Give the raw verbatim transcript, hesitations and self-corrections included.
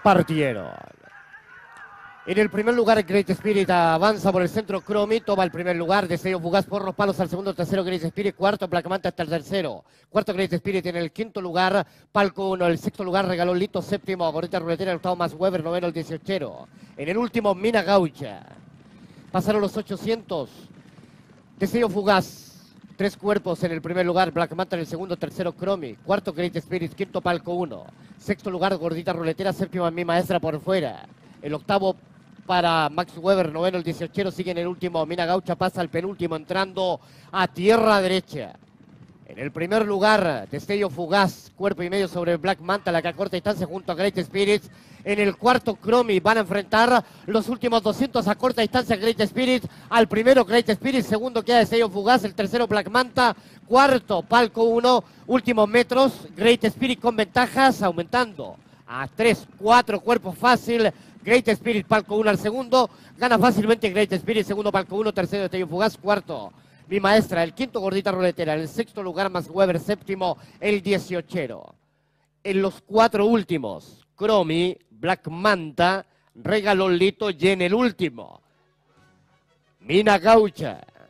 partieron. En el primer lugar, Great Spirit avanza por el centro. Cromi toma el primer lugar. Destello Fugaz por los palos al segundo, tercero Great Spirit, cuarto Black Manta hasta el tercero. Cuarto Great Spirit en el quinto lugar, Palco uno. El sexto lugar, Regalón Lito, séptimo, Gorrita Ruletera, el octavo Max Weber, noveno el dieciochero. En el último, Mina Gaucha. Pasaron los ochocientos. Destello Fugaz. Tres cuerpos en el primer lugar, Black Manta en el segundo, tercero Cromi, cuarto Great Spirit, quinto Palco uno, sexto lugar Gordita Ruletera, séptimo Mi Maestra por fuera, el octavo para Max Weber, noveno el dieciochero, sigue en el último, Mina Gaucha pasa al penúltimo entrando a tierra derecha. En el primer lugar, Destello Fugaz, cuerpo y medio sobre Black Manta, la que a corta distancia junto a Great Spirit. En el cuarto, Cromi van a enfrentar los últimos doscientos a corta distancia Great Spirit. Al primero, Great Spirit. Segundo queda Destello Fugaz. El tercero, Black Manta. Cuarto, Palco uno. Últimos metros, Great Spirit con ventajas, aumentando a tres, cuatro cuerpos fácil. Great Spirit, Palco uno al segundo. Gana fácilmente Great Spirit. Segundo, Palco uno. Tercero, Destello Fugaz. Cuarto, Mi Maestra. El quinto, Gordita Ruletera. En el sexto lugar, Max Weber. Séptimo, el dieciochero. En los cuatro últimos, Cromi, Black Manta, Regalón Lito y en el último, Mina Gaucha.